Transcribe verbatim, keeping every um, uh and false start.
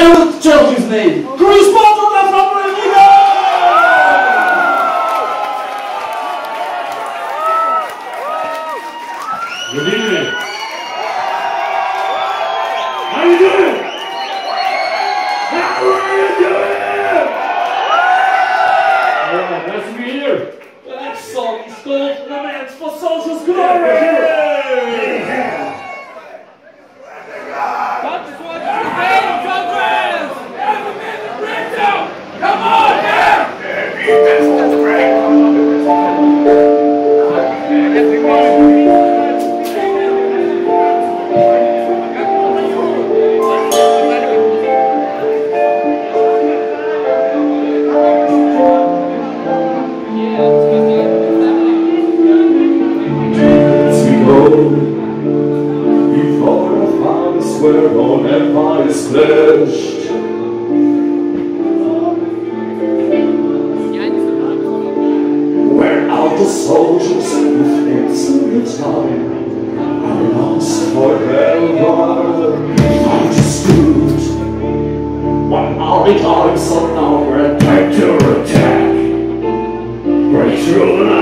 I will tell his name. Chris Potter from Berlin! Good evening. How you doing? How are you doing? Yeah, nice to be here. The next song is called Laments for Soldier's Glory! Where all empires clashed, where out the soldiers moved into the time, I lost forever. I just stood one army arms on our attack to attack, break through the night.